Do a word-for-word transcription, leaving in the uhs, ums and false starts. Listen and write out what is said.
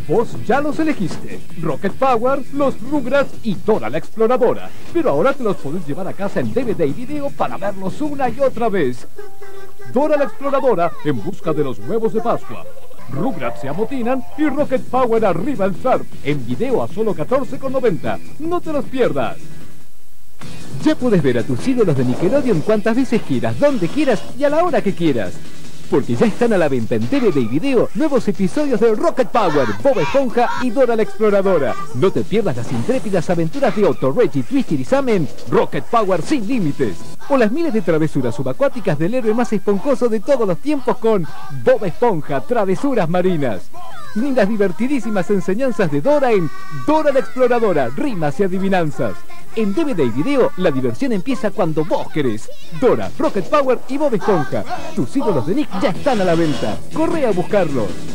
Vos ya los elegiste, Rocket Power, los Rugrats y Dora la Exploradora. Pero ahora te los podés llevar a casa en D V D y video para verlos una y otra vez. Dora la Exploradora en busca de los huevos de Pascua. Rugrats se amotinan y Rocket Power arriba el surf. En video a solo catorce con noventa. No te los pierdas. Ya puedes ver a tus ídolos de Nickelodeon cuantas veces quieras, donde quieras y a la hora que quieras. Porque ya están a la venta en D V D y video nuevos episodios de Rocket Power, Bob Esponja y Dora la Exploradora. No te pierdas las intrépidas aventuras de Otto, Reggie, Twister y Sam en Rocket Power sin límites. O las miles de travesuras subacuáticas del héroe más esponjoso de todos los tiempos con Bob Esponja, Travesuras Marinas. Ni las divertidísimas enseñanzas de Dora en Dora la Exploradora, Rimas y Adivinanzas. En D V D y video, la diversión empieza cuando vos querés. Dora, Rocket Power y Bob Esponja. Tus ídolos de Nick ya están a la venta. Corre a buscarlos.